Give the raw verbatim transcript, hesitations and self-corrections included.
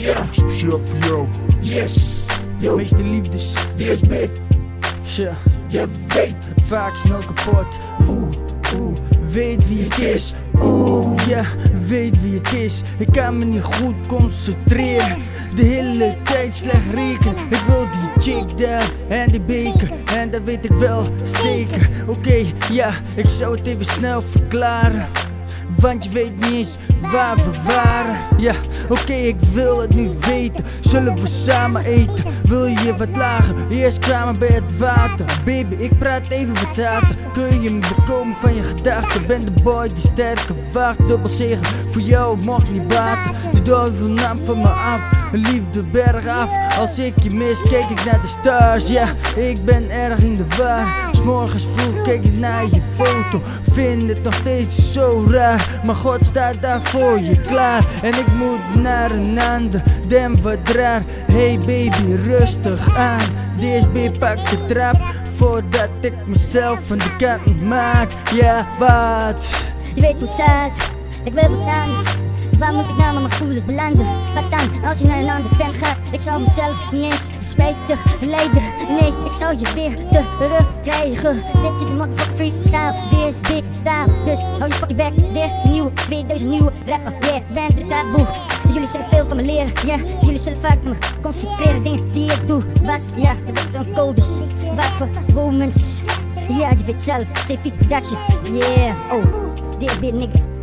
Ja, speciaal voor jou. Yes, yo. Meeste liefdes. D S B. Tja, Je weet. vaak snel kapot. Oeh, oeh, weet wie het is. Oeh, ja, weet wie het is. Ik kan me niet goed concentreren. De hele tijd slecht rekenen. Ik wil die chick daar en die beker. En dat weet ik wel zeker. Oké, okay, ja, ik zou het even snel verklaren. Want je weet niet eens waar we waren. Ja, oké, okay, ik wil het nu weten. Zullen we samen eten? Wil je wat lager? Eerst samen bij het water. Baby, ik praat even wat later. Kun je me bekomen van je gedachten? Ben de boy die sterke wacht. Dubbel zegen, voor jou mocht niet baten. De duivel nam van me af. Liefde berg af. Als ik je mis, kijk ik naar de stars. Ja, ik ben erg in de war. 'S morgens vroeg kijk ik naar je foto. Vind het nog steeds zo raar. Maar God staat daar voor je klaar. En ik moet naar een ander. Damn wat raar. Hey baby, rustig aan. D S B pak de trap. Voordat ik mezelf van de kant maak. Ja, wat? Je weet hoe het staat. Ik wil wat anders. Waar moet ik nou met mijn gevoelens belanden? Wat dan, als je naar een ander fan gaat? Ik zou mezelf niet eens spijtig lijden. Nee, ik zou je weer terugkrijgen. Dit is een motherfucking freestyle. D S B staat, dus hou je fucking back dicht. Nieuwe tweeduizend nieuwe rapper, yeah, ben de taboe. Jullie zullen veel van me leren, ja, yeah. Jullie zullen vaak van me concentreren. Dingen die ik doe, wat, ja, dat zijn codes. Wat voor moments, ja, je weet zelf. C V Production, yeah, oh, D S B nigga.